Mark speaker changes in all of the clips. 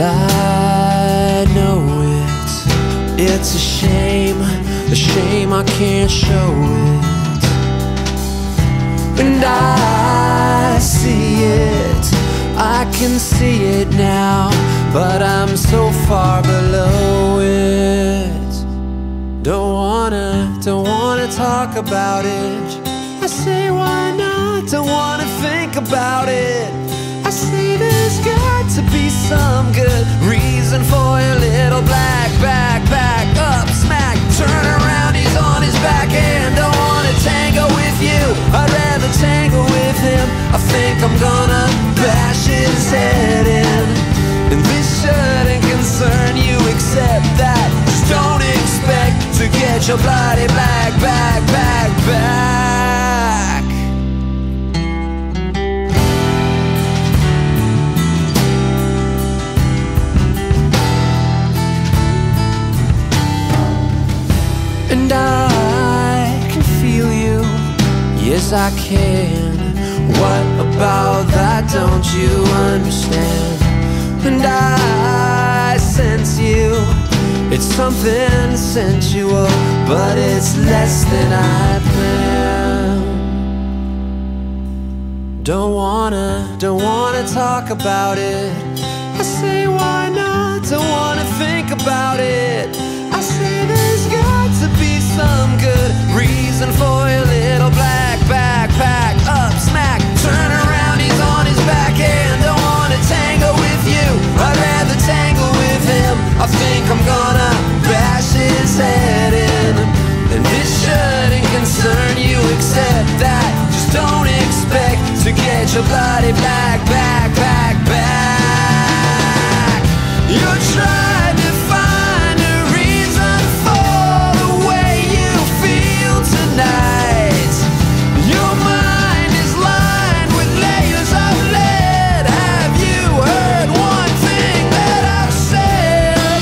Speaker 1: I know it's a shame I can't show it. And I see it, I can see it now, but I'm so far below it. Don't wanna talk about it. I say why not, don't wanna think about it. I say there's got to be some good reason for your little black backpack up smack. Turn around, he's on his back and don't wanna tango with you. I'd rather tango with him. I think I'm gonna bash his head in. And this shouldn't concern you except that just don't expect to get your bloody black backpack back. And I can feel you, yes I can. What about that don't you understand? And I sense you, it's something sensual, but it's less than I planned. Don't wanna talk about it. I say why not, don't wanna think about it. I say there's got to be some good reason for your little black backpack up smack. Turn around, he's on his back and don't wanna tango with you. I'd rather tango with him. I think I'm gonna bash his head in. And this shouldn't concern you except that just don't expect to get your bloody black backpack back. You're trying to find a reason for the way you feel tonight. Your mind is lined with layers of lead. Have you heard one thing that I've said?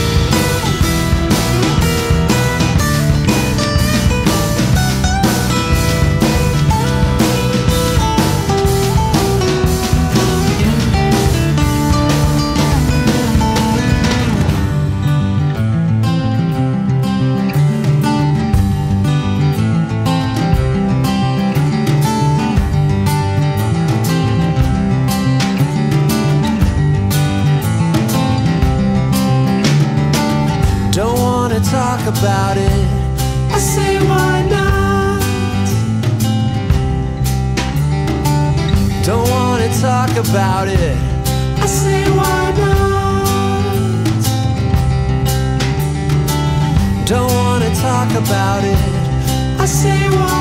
Speaker 1: Don't wanna talk about it. I say why not? Don't wanna talk about it. I say why not? Don't wanna talk about it. I say why